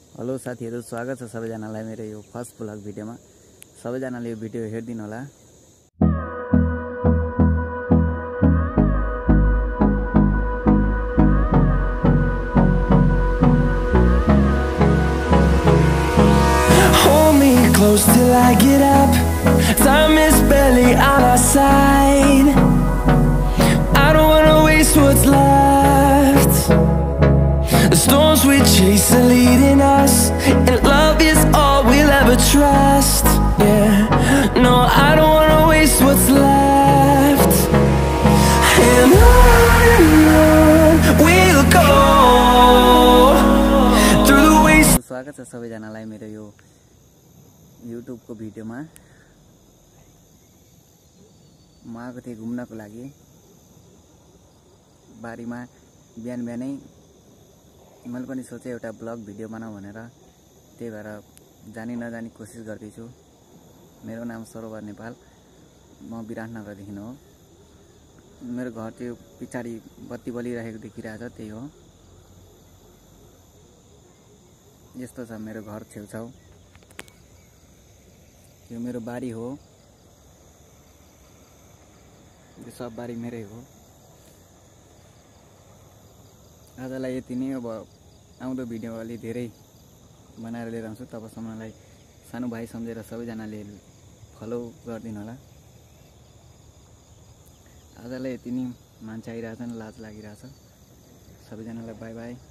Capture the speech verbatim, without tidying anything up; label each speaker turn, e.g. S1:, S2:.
S1: Hello साथीहरु, स्वागत छ सबैजनालाई मेरो यो फर्स्ट ब्लग भिडियोमा। सबैजनाले यो भिडियो हेर्दिनु होला।
S2: Hold me close till I get up. Time is barely on our side. I don't wanna waste what's left. The storms we chase are leading us, and love is all we'll ever trust. Yeah, no, I don't wanna waste what's left. And on and on we'll go through the waste.
S1: स्वागत छ सबैजनालाई मेरो यो YouTube को भिडियोमा। म आएको थिएँ घुम्नको लागि बारीमा। बिहान बिहानै मैले पनि सोचे एउटा ब्लग भिडियो बनाऊ भनेर, त्यही भएर जानी नजानी कोसिस गर्दैछु। मेरो नाम सरोवर नेपाल, म विराटनगरदेखि हो। मेरो घर चाहिँ पछाडि बत्ती बलिरहेको देखिरहेछ, त्यही हो। यस्तो छ मेरो घर छेउछाउ। यो मेरो बारी हो, यो सब बारी मेरै हो। आजलाई यति नै। अब आउँदो भिडियो अलि धेरै बनाएर लिएर आउँछु। तबसम्मलाई सानो भाइ सम्झेर सबैजनाले फलो गरिदिनु होला। आजलाई यति नै। मान्छे आइरहेछन्, लाज लागिरहेछ। सबैजनालाई बाई बाई।